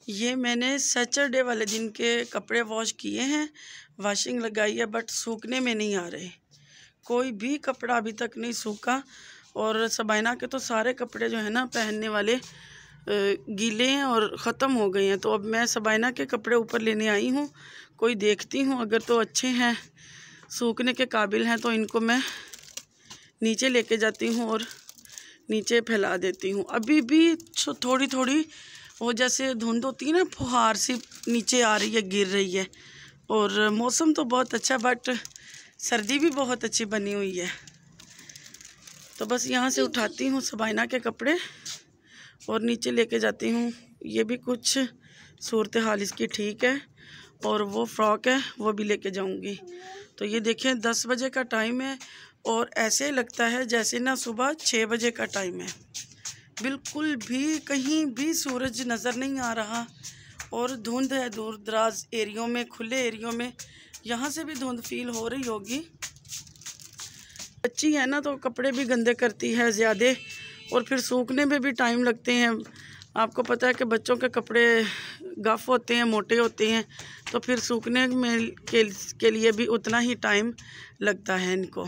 ये मैंने सैटरडे वाले दिन के कपड़े वॉश किए हैं, वॉशिंग लगाई है, बट सूखने में नहीं आ रहे। कोई भी कपड़ा अभी तक नहीं सूखा। और सबाइना के तो सारे कपड़े जो है ना पहनने वाले गीले हैं और ख़त्म हो गए हैं। तो अब मैं सबाइना के कपड़े ऊपर लेने आई हूँ। कोई देखती हूँ, अगर तो अच्छे हैं, सूखने के काबिल हैं, तो इनको मैं नीचे लेके जाती हूँ और नीचे फैला देती हूँ। अभी भी थोड़ी थोड़ी वो जैसे धुंध होती है ना, फुहार सी नीचे आ रही है, गिर रही है। और मौसम तो बहुत अच्छा, बट सर्दी भी बहुत अच्छी बनी हुई है। तो बस यहाँ से उठाती हूँ सबाइना के कपड़े और नीचे लेके जाती हूँ। ये भी कुछ सूरत हाल इसकी ठीक है, और वो फ्रॉक है वो भी लेके जाऊँगी। तो ये देखें 10 बजे का टाइम है और ऐसे लगता है जैसे ना सुबह 6 बजे का टाइम है। बिल्कुल भी कहीं भी सूरज नज़र नहीं आ रहा और धुंध है दूर दराज एरियो में, खुले एरियो में। यहाँ से भी धुंध फील हो रही होगी। बच्ची है ना तो कपड़े भी गंदे करती है ज़्यादा, और फिर सूखने में भी टाइम लगते हैं। आपको पता है कि बच्चों के कपड़े गफ़ होते हैं, मोटे होते हैं, तो फिर सूखने में के लिए भी उतना ही टाइम लगता है इनको।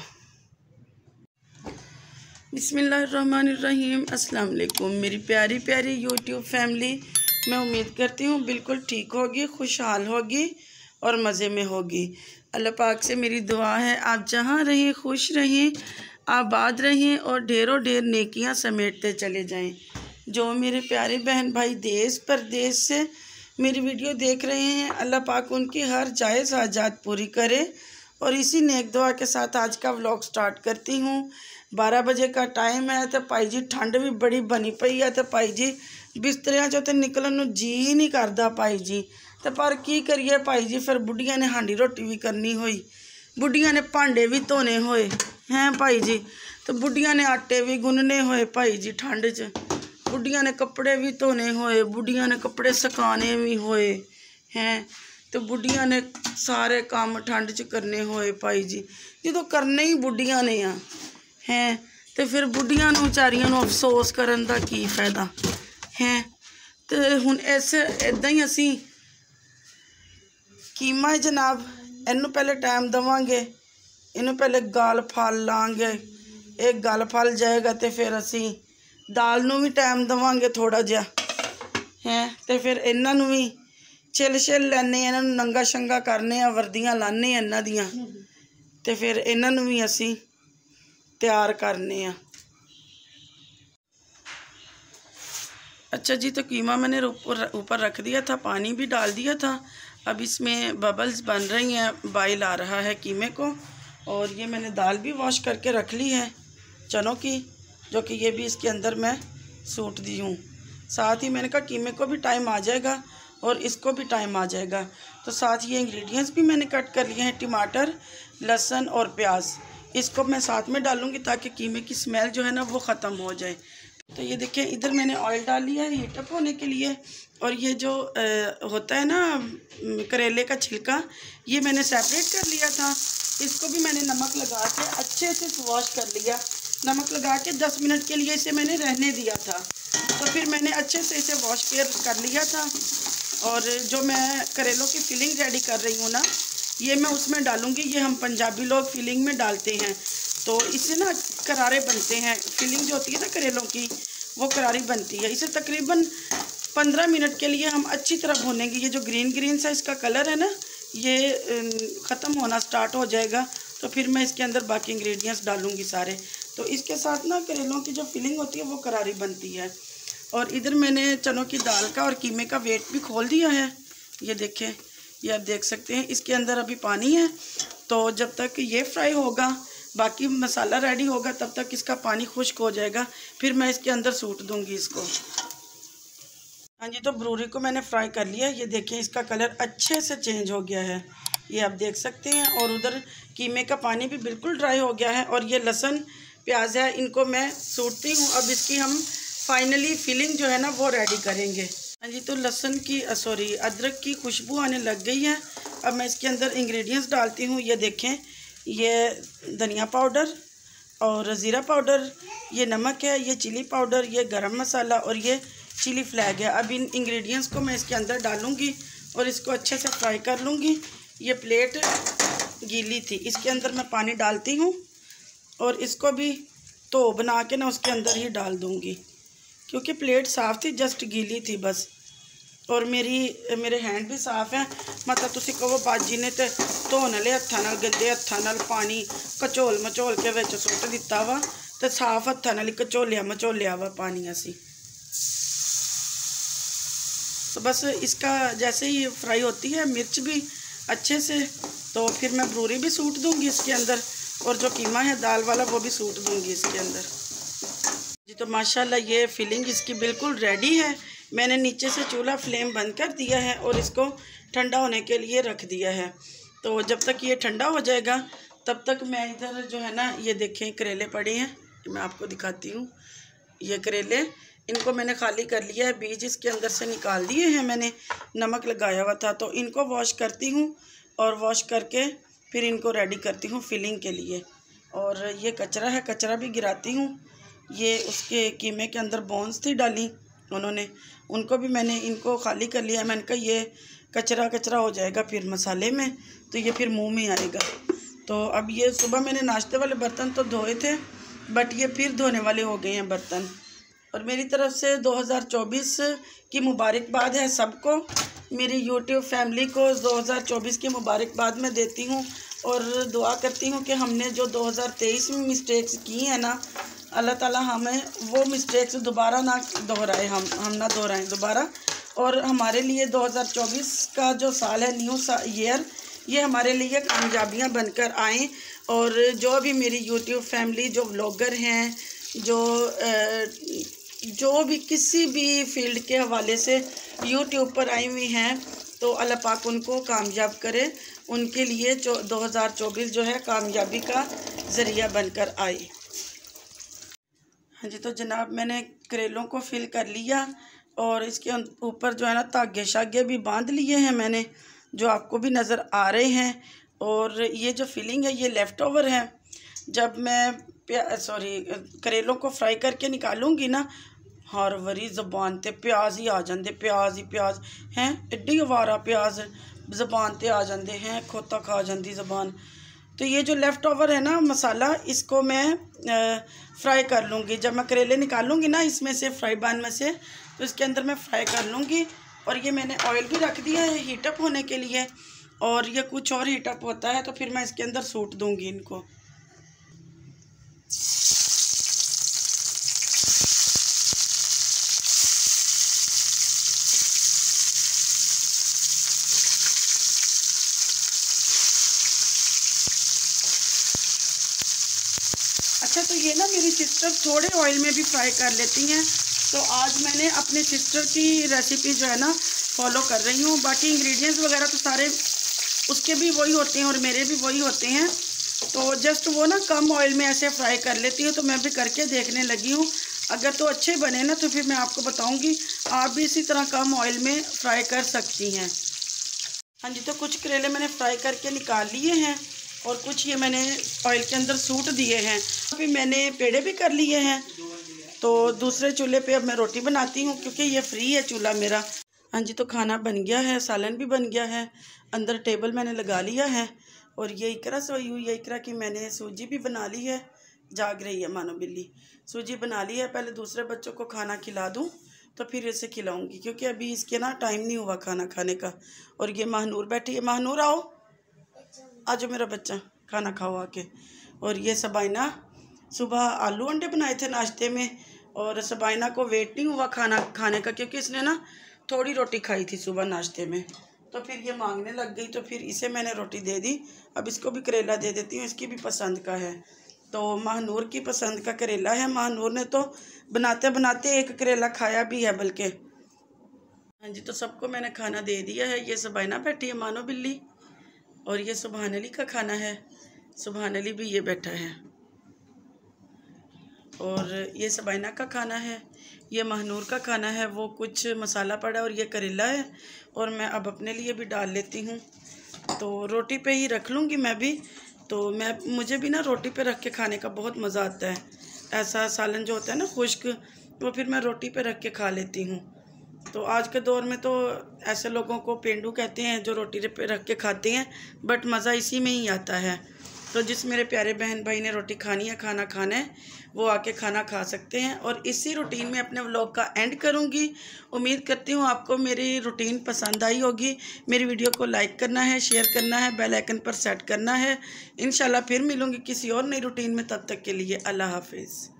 बिस्मिल्लाहिर्रहमानिर्रहीम। अस्सलाम वालेकुम मेरी प्यारी प्यारी यूट्यूब फैमिली। मैं उम्मीद करती हूँ बिल्कुल ठीक होगी, खुशहाल होगी और मज़े में होगी। अल्लाह पाक से मेरी दुआ है आप जहाँ रहें खुश रहें, आबाद रहें और ढेरों ढेर नेकियां समेटते चले जाएं। जो मेरे प्यारे बहन भाई देश परदेश से मेरी वीडियो देख रहे हैं, अल्लाह पाक उनकी हर जायज़ हाजात पूरी करे। और इसी नेक दुआ के साथ आज का व्लॉग स्टार्ट करती हूँ। 12 बजे का टाइम है तो भाई जी ठंड भी बड़ी बनी पई है, तो भाई जी बिस्तरियां चों ते निकलन नूं जी नहीं करता भाई जी। तो पर की करिए भाई जी, फिर बुढ़िया ने हांडी रोटी भी करनी हुई, बुढ़िया ने भांडे भी धोने होए हैं भाई जी, तो बुढ़िया ने आटे भी गुनने होए भाई जी ठंड च, बुढ़िया ने कपड़े भी धोने होए, बुढ़िया ने कपड़े सुकाने भी होए हैं, तो बुढ़िया ने सारे काम ठंड च करने होए भाई जी। जो करने ही बुढ़िया ने आ हैं, तो फिर बुढ़िया नूं विचारियां नूं अफसोस करन दा की फायदा है। तो हुण ऐसे इदां ही असी कीमा है जनाब, इनू पहले टाइम देवांगे, इनू पहले गल फल लांगे, एक गल फल जाएगा तो फिर असी दाल नूं भी टाइम देवांगे थोड़ा जिहा हैं, तो फिर इन्हां नूं भी छिल छिल लैने, इन्हां नूं नंगा शंगा करने, वर्दियां लाने इन्हां दियां, तो फिर इन्हां नूं भी असी तैयार करने हैं। अच्छा जी, तो कीमा मैंने ऊपर रख दिया था, पानी भी डाल दिया था। अब इसमें बबल्स बन रही हैं, बॉयल आ रहा है कीमे को। और ये मैंने दाल भी वॉश करके रख ली है चनों की, जो कि ये भी इसके अंदर मैं सूट दी हूँ। साथ ही मैंने कहा कीमे को भी टाइम आ जाएगा और इसको भी टाइम आ जाएगा। तो साथ ये इंग्रेडिएंट्स भी मैंने कट कर लिए हैं, टमाटर, लहसुन और प्याज। इसको मैं साथ में डालूँगी ताकि कीमे की स्मेल जो है ना वो ख़त्म हो जाए। तो ये देखिए इधर मैंने ऑयल डाल लिया है हीट अप होने के लिए। और ये जो होता है ना करेले का छिलका, ये मैंने सेपरेट कर लिया था। इसको भी मैंने नमक लगा के अच्छे से वॉश कर लिया। नमक लगा के 10 मिनट के लिए इसे मैंने रहने दिया था। तो फिर मैंने अच्छे से इसे वॉश कर लिया था। और जो मैं करेलों की फिलिंग रेडी कर रही हूँ ना, ये मैं उसमें डालूँगी। ये हम पंजाबी लोग फिलिंग में डालते हैं, तो इससे ना करारे बनते हैं। फिलिंग जो होती है ना करेलों की, वो करारी बनती है। इसे तकरीबन 15 मिनट के लिए हम अच्छी तरह भूनेंगे। ये जो ग्रीन ग्रीन सा इसका कलर है ना, ये ख़त्म होना स्टार्ट हो जाएगा। तो फिर मैं इसके अंदर बाकी इंग्रेडिएंट्स डालूँगी सारे। तो इसके साथ ना करेलों की जो फिलिंग होती है वो करारी बनती है। और इधर मैंने चनों की दाल का और कीमे का वेट भी खोल दिया है। ये देखें, ये आप देख सकते हैं इसके अंदर अभी पानी है। तो जब तक ये फ्राई होगा, बाकी मसाला रेडी होगा, तब तक इसका पानी खुश्क हो जाएगा। फिर मैं इसके अंदर सूट दूंगी इसको। हाँ जी, तो ब्रूरी को मैंने फ्राई कर लिया। ये देखिए इसका कलर अच्छे से चेंज हो गया है, ये आप देख सकते हैं। और उधर कीमे का पानी भी बिल्कुल ड्राई हो गया है। और ये लहसुन प्याज है, इनको मैं सूटती हूँ। अब इसकी हम फाइनली फिलिंग जो है ना वो रेडी करेंगे। हाँ जी, तो लहसुन की अदरक की खुशबू आने लग गई है। अब मैं इसके अंदर इंग्रेडिएंट्स डालती हूँ। ये देखें, ये धनिया पाउडर और ज़ीरा पाउडर, ये नमक है, ये चिली पाउडर, ये गरम मसाला और ये चिली फ्लैग है। अब इन इंग्रेडिएंट्स को मैं इसके अंदर डालूँगी और इसको अच्छे से फ्राई कर लूँगी। ये प्लेट गीली थी, इसके अंदर मैं पानी डालती हूँ और इसको भी तो बना के ना उसके अंदर ही डाल दूँगी, क्योंकि प्लेट साफ़ थी, जस्ट गीली थी बस। और मेरे हैंड भी साफ़ हैं, मतलब तुसी कहो बाजी ने तो धोने ले हत्थां नाल, गंदे हत्थां नाल पानी कचोल मचोल के विच सुੱਟ दिता वा, तो साफ हत्थां नाल कचोलिया मचोलिया वा पानी असी। तो बस इसका जैसे ही फ्राई होती है मिर्च भी अच्छे से, तो फिर मैं बरूरी भी सूट दूंगी इसके अंदर, और जो कीमा है दाल वाला वो भी सूट दूंगी इसके अंदर जी। तो माशाल्लाह ये फिलिंग इसकी बिल्कुल रेडी है। मैंने नीचे से चूल्हा फ्लेम बंद कर दिया है और इसको ठंडा होने के लिए रख दिया है। तो जब तक ये ठंडा हो जाएगा तब तक मैं इधर जो है ना, ये देखें करेले पड़े हैं, मैं आपको दिखाती हूँ। ये करेले, इनको मैंने खाली कर लिया है, बीज इसके अंदर से निकाल दिए हैं मैंने, नमक लगाया हुआ था। तो इनको वॉश करती हूँ और वॉश करके फिर इनको रेडी करती हूँ फिलिंग के लिए। और ये कचरा है, कचरा भी गिराती हूँ। ये उसके कीमे के अंदर बोन्स थी डाली उन्होंने, उनको भी मैंने इनको खाली कर लिया। मैंने कहा ये कचरा कचरा हो जाएगा फिर मसाले में, तो ये फिर मुंह में आएगा। तो अब ये सुबह मैंने नाश्ते वाले बर्तन तो धोए थे, बट ये फिर धोने वाले हो गए हैं बर्तन। और मेरी तरफ से 2024 की मुबारकबाद है सबको, मेरी यूट्यूब फैमिली को 2024 की मुबारकबाद मैं देती हूँ। और दुआ करती हूँ कि हमने जो 2023 में मिस्टेक्स की हैं ना, अल्लाह ताला हमें वो मिस्टेक्स दोबारा ना दोहराए, हम ना दोहराएं दोबारा। और हमारे लिए 2024 का जो साल है, न्यू ईयर, ये हमारे लिए कामयाबियाँ बनकर आएँ। और जो भी मेरी यूट्यूब फैमिली, जो व्लॉगर हैं, जो भी किसी भी फील्ड के हवाले से यूट्यूब पर आई हुई हैं, तो अल्लाह पाक उनको कामयाब करे, उनके लिए 2024 जो है कामयाबी का ज़रिया बनकर आए। हाँ जी, तो जनाब मैंने करेलों को फिल कर लिया और इसके ऊपर जो है ना धागे शागे भी बांध लिए हैं मैंने, जो आपको भी नज़र आ रहे हैं। और ये जो फिलिंग है ये लेफ़्ट ओवर है। जब मैं करेलों को फ्राई करके निकालूंगी ना, हर वरी ज़बान ते प्याज ही आ जाते, प्याज ही प्याज हैं, एड्डी अवारा प्याज ज़बान ते आ जाते हैं, खोता खा जाती ज़बान। तो ये जो लेफ़्ट ओवर है ना मसाला, इसको मैं फ्राई कर लूँगी। जब मैं करेले निकालूँगी ना इसमें से, फ्राई पैन में से, तो इसके अंदर मैं फ्राई कर लूँगी। और ये मैंने ऑयल भी रख दिया है हीटअप होने के लिए, और ये कुछ और हीटअप होता है तो फिर मैं इसके अंदर सूट दूँगी इनको। अच्छा, तो ये ना मेरी सिस्टर थोड़े ऑयल में भी फ्राई कर लेती हैं, तो आज मैंने अपने सिस्टर की रेसिपी जो है ना फॉलो कर रही हूँ। बाकी इंग्रेडिएंट्स वगैरह तो सारे उसके भी वही होते हैं और मेरे भी वही होते हैं, तो जस्ट वो ना कम ऑयल में ऐसे फ्राई कर लेती हूँ। तो मैं भी करके देखने लगी हूँ, अगर तो अच्छे बने ना तो फिर मैं आपको बताऊँगी, आप भी इसी तरह कम ऑयल में फ्राई कर सकती हैं। हाँ जी, तो कुछ करेले मैंने फ्राई करके निकाल लिए हैं और कुछ ये मैंने ऑयल के अंदर सूट दिए हैं। अभी मैंने पेड़े भी कर लिए हैं, तो दूसरे चूल्हे पे अब मैं रोटी बनाती हूँ, क्योंकि ये फ्री है चूल्हा मेरा। हाँ जी, तो खाना बन गया है, सालन भी बन गया है, अंदर टेबल मैंने लगा लिया है। और ये इकरा सोई हुई है, इकरा की मैंने सूजी भी बना ली है, जाग रही है मानो बिल्ली। सूजी बना ली है, पहले दूसरे बच्चों को खाना खिला दूँ तो फिर इसे खिलाऊँगी, क्योंकि अभी इसके ना टाइम नहीं हुआ खाना खाने का। और ये महानूर बैठी है, महानूर आओ, आज मेरा बच्चा खाना खाओ आके। और ये सबाइना, सुबह आलू अंडे बनाए थे नाश्ते में, और सबाइना को वेट नहीं हुआ खाना खाने का, क्योंकि इसने ना थोड़ी रोटी खाई थी सुबह नाश्ते में, तो फिर ये मांगने लग गई, तो फिर इसे मैंने रोटी दे दी। अब इसको भी करेला दे देती हूँ, इसकी भी पसंद का है। तो महानूर की पसंद का करेला है, महानूर ने तो बनाते बनाते एक करेला खाया भी है बल्कि। हाँ जी, तो सबको मैंने खाना दे दिया है। ये सबाइना बैठी है मानो बिल्ली, और ये सुबहान अली का खाना है, सुबहान अली भी ये बैठा है। और ये सबाइना का खाना है, ये महानूर का खाना है, वो कुछ मसाला पड़ा, और ये करेला है। और मैं अब अपने लिए भी डाल लेती हूँ, तो रोटी पे ही रख लूँगी मैं भी। तो मुझे भी ना रोटी पे रख के खाने का बहुत मज़ा आता है। ऐसा सालन जो होता है ना खुश्क, वो फिर मैं रोटी पे रख के खा लेती हूँ। तो आज के दौर में तो ऐसे लोगों को पेंडू कहते हैं जो रोटी पे रख के खाते हैं, बट मज़ा इसी में ही आता है। तो जिस मेरे प्यारे बहन भाई ने रोटी खानी है, खाना खाना है, वो आके खाना खा सकते हैं। और इसी रूटीन में अपने व्लॉग का एंड करूँगी। उम्मीद करती हूँ आपको मेरी रूटीन पसंद आई होगी। मेरी वीडियो को लाइक करना है, शेयर करना है, बेल आइकन पर सेट करना है। इंशाल्लाह फिर मिलूँगी किसी और नई रूटीन में। तब तक के लिए अल्लाह हाफिज़।